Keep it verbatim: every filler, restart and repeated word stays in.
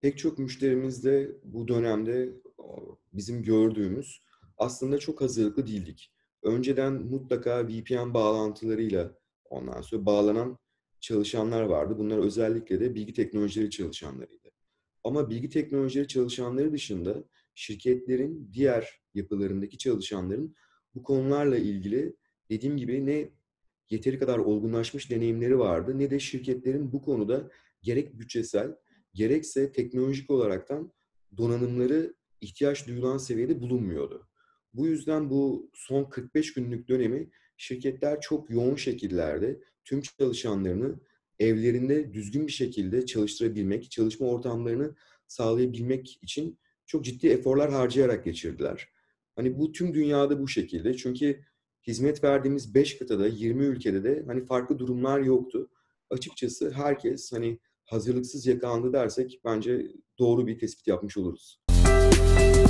Pek çok müşterimiz de bu dönemde o, bizim gördüğümüz aslında çok hazırlıklı değildik. Önceden mutlaka V P N bağlantılarıyla ondan sonra bağlanan çalışanlar vardı. Bunlar özellikle de bilgi teknolojileri çalışanlarıydı. Ama bilgi teknolojileri çalışanları dışında şirketlerin diğer yapılarındaki çalışanların bu konularla ilgili dediğim gibi ne yeteri kadar olgunlaşmış deneyimleri vardı ne de şirketlerin bu konuda gerek bütçesel gerekse teknolojik olaraktan donanımları ihtiyaç duyulan seviyede bulunmuyordu. Bu yüzden bu son kırk beş günlük dönemi şirketler çok yoğun şekillerde tüm çalışanlarını evlerinde düzgün bir şekilde çalıştırabilmek, çalışma ortamlarını sağlayabilmek için çok ciddi eforlar harcayarak geçirdiler. Hani bu tüm dünyada bu şekilde. Çünkü hizmet verdiğimiz beş kıtada, yirmi ülkede de hani farklı durumlar yoktu. Açıkçası herkes hani hazırlıksız yakalandı dersek bence doğru bir tespit yapmış oluruz.